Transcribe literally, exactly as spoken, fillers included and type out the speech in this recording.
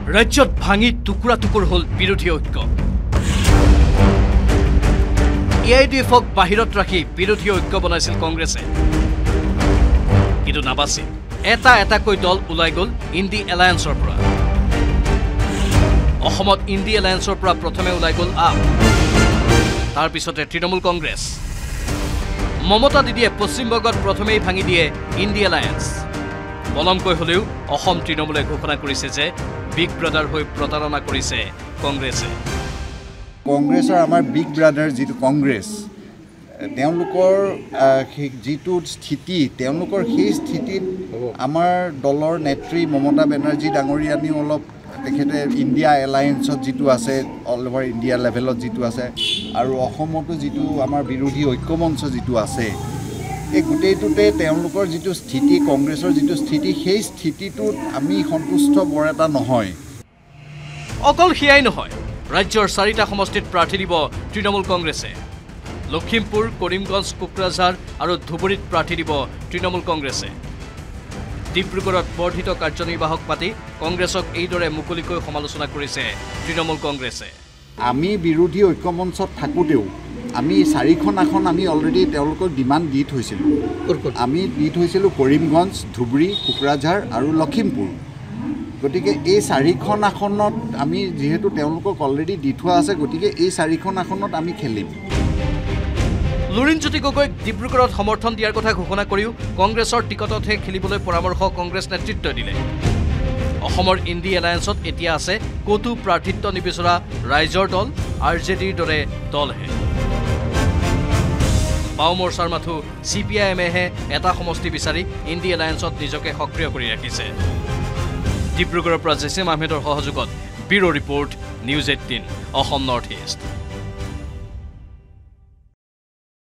ৰাজ্যত ভাঙি টুকুৰা টুকুৰ হ'ল বিৰোধী ঐক্য এ আই ডি এফক বাহিৰত ৰাখি বিৰোধী ঐক্য বনাইছিল কংগ্ৰেছে কিন্তু নাবাছিল এটা এটাকৈ দল ওলাই গ'ল ইণ্ডি এলায়েন্সৰ পৰা অসমত ইণ্ডি এলায়েন্সৰ পৰা প্ৰথমে ওলাই গ'ল আপ তাৰ পিছতে তৃণমূল কংগ্ৰেছ মমতা দিদিয়ে পশ্চিমবংগত প্ৰথমেই ভাঙি দিয়ে ইণ্ডি এলায়েন্স বলমকৈ হলেও অসম তৃণমূলে ঘোষণা কৰিছে যে বিগ ব্ৰাদাৰ হৈ প্ৰতাৰণা কৰিছে কংগ্ৰেছে কংগ্ৰেছৰ আমাৰ বিগ ব্ৰাদাৰ যিটো কংগ্ৰেছ তেওঁলোকৰ যিটো স্থিতি তেওঁলোকৰ সেই স্থিতিত আমাৰ দলৰ নেত্ৰী মমতা বেনাৰ্জী ডাঙৰীয়ানীও অলপ তেখেতে ইণ্ডিয়া এলায়েন্সত যিটো আছে অল অভাৰ ইণ্ডিয়া লেভেলত যিটো আছে আৰু অসমতো যিটো আমাৰ বিৰোধী ঐক্যমঞ্চ যিটো আছে এই গোটেইটোতে তেওঁলোকৰ যিটো স্থিতি কংগ্ৰেছৰ যিটো স্থিতি সেই স্থিতিটোত আমি সন্তুষ্ট বৰ এটা নহয় অকল সেয়াই নহয় ৰাজ্যৰ চাৰিটা সমষ্টিত প্ৰাৰ্থী দিব তৃণমূল কংগ্ৰেছে লখিমপুৰ কৰিমগঞ্জ কোকৰাঝাৰ আৰু ধুবুৰীত প্ৰাৰ্থী দিব তৃণমূল কংগ্ৰেছে ডিব্ৰুগড়ত বৰ্ধিত কাৰ্যনিৰ্বাহক পাতি কংগ্ৰেছক এইদৰে মুকলিকৈ সমালোচনা কৰিছে তৃণমূল কংগ্ৰেছে আমি বিৰোধী ঐক্যমঞ্চত থাকোঁতেও আমি চাৰিখন আসন আমি অলৰেডি তেওঁলোকক ডিমাণ্ড দি থৈছিলোঁ আমি দি থৈছিলোঁ কৰিমগঞ্জ ধুবুৰী কোকৰাঝাৰ আৰু লখিমপুৰ গতিকে এই চাৰিখন আসনত আমি যিহেতু তেওঁলোকক অলৰেডি দি থোৱা আছে গতিকে এই চাৰিখন আসনত আমি খেলিম লুৰিণজ্যোতি গগৈক ডিব্ৰুগড়ত সমৰ্থন দিয়াৰ কথা ঘোষণা কৰিও কংগ্ৰেছৰ টিকটতহে খেলিবলৈ পৰামৰ্শ কংগ্ৰেছ নেতৃত্বই দিলে অসমৰ ইণ্ডি এলায়েন্সত এতিয়া আছে কতো প্ৰাৰ্থিত্ব নিবিচৰা ৰাইজৰ দল আৰ জে ডিৰ দৰে দলহে বাও মৰ্চাৰ মাথো চি পি আই এমেহে এটা সমষ্টি বিচাৰি ইণ্ডি এলায়েন্সত নিজকে সক্ৰিয় কৰি ৰাখিছে ডিব্ৰুগড়ৰ পৰা জেচিম আহমেদৰ সহযোগত bureau' report news eighteen Assam north east